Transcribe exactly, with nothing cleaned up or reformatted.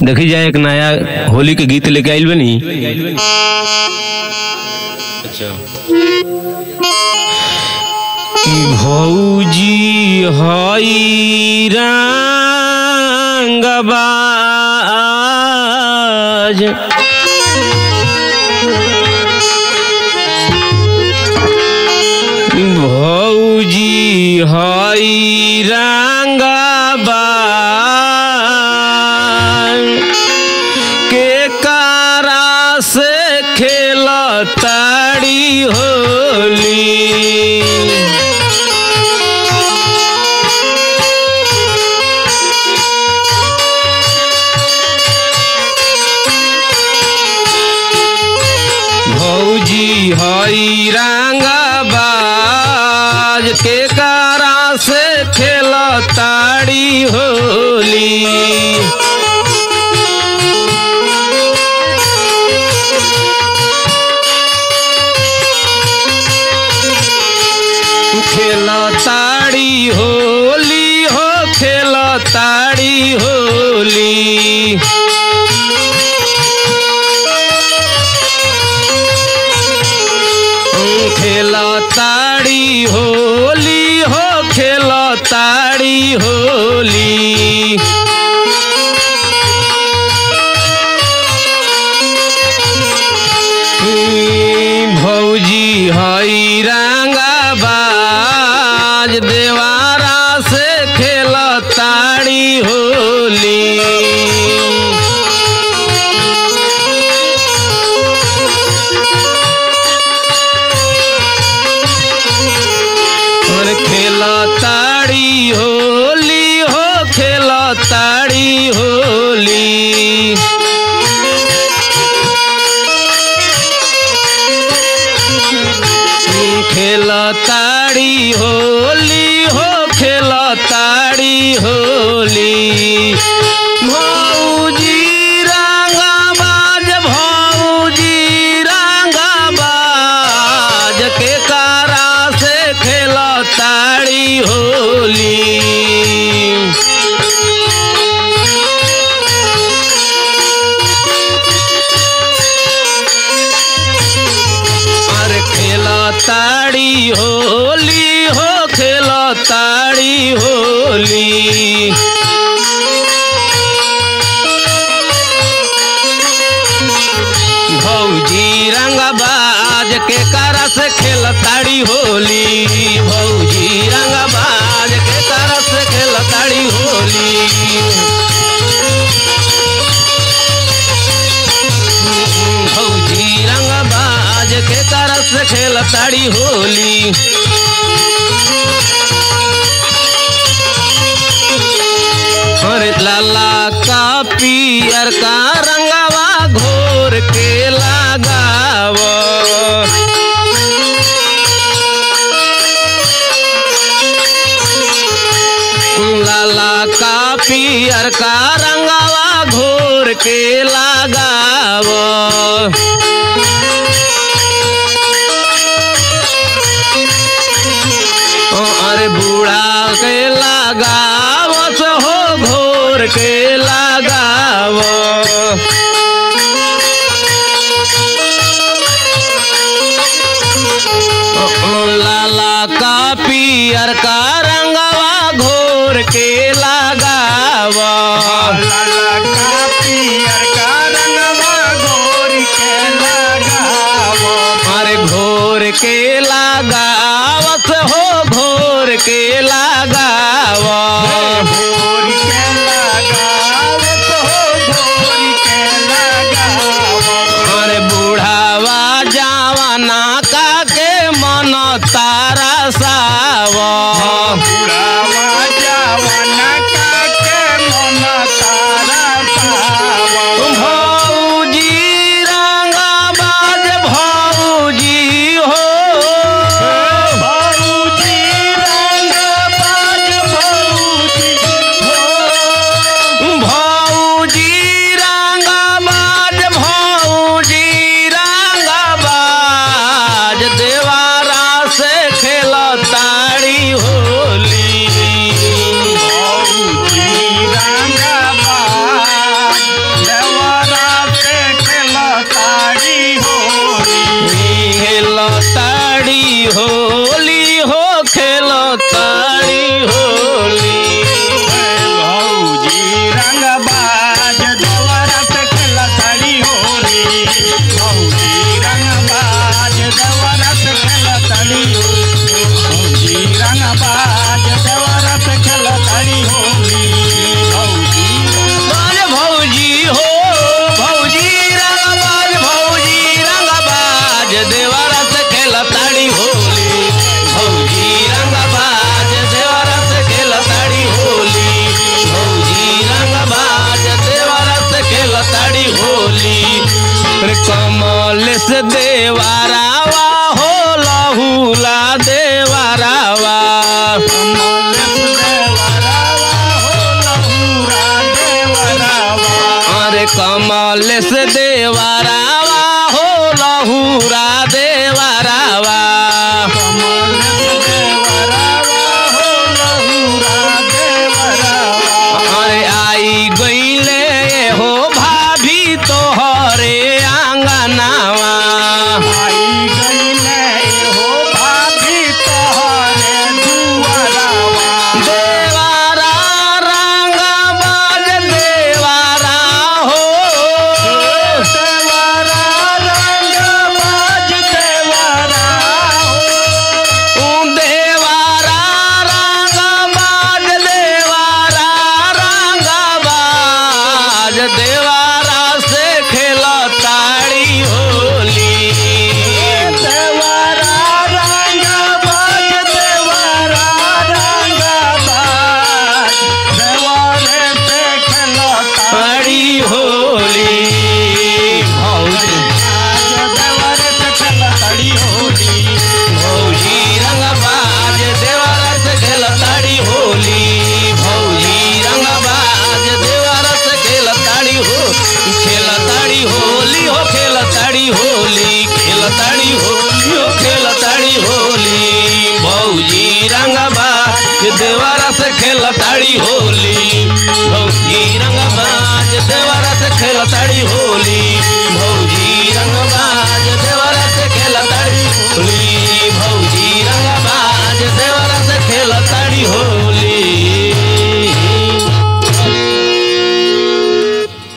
देखी जाए एक नया होली के गीत लेके आइल बनी। अच्छा कि भौजी हई रंगबाज भौजी हई रंगबाज के कारा से खेलताड़ी होली। भौजी हई रंगबाज के कारा से खेलताड़ी होली। खेलताड़ी होली हो खेलताड़ी होली। खेलताड़ी होली हो खेलताड़ी होली। भौजी हई रंगबाज देवारा से खेलताड़ी होली। खेलताड़ी होली हो खेलताड़ी होली। खेलताड़ी होली हो खेलताड़ी होली। भौजी रंगबाज भौजी रंगबाज के कारा से खेलताड़ी होली। अरे खेलताड़ी होली हो खेलताड़ी होली। भौजी रंगबाज के कारा से खेलताड़ी होली। भौजी रंगबाज के कारा से खेलताड़ी होली। भौजी रंगबाज के कारा से खेलताड़ी होली। अरे लाला का पियर का रंगवा घोर के लगाव। लाला का पियर का रंगवा घोर के लगाव। अरे बूढ़ा के लगावत हो घोर के लगाव। लाला का पियर का रंगवा घोर के लगाव। लाला का पियर का रंगवा घोर के लगाव। अरे घोर के लगावत हो घोर के लगाव। घोर के लगाव। से देवारावा हो लहुला देवारावा अरे कमल से देवारावा हो लहुरा देवारावा अरे आई गईले हो भाभी तोहरे आंगनावा देवारा रंग बाज देवारा हो देवारा रंग बाज देवारा रंग बाज देवारा से खेला ताड़ी होली ताड़ी होली भौजी रंग बाज देवारा से खेला ताड़ी होली भौजी रंग बाज देवारा से खेला ताड़ी हो खेला ताड़ी होली हो खेला ताड़ी होली खेला ताड़ी होली हो खेला ताड़ी होली भौजी रंग बाज देवारा से खेला ताड़ी होली भौजी रंग बाज देवारा से खेला ताड़ी होली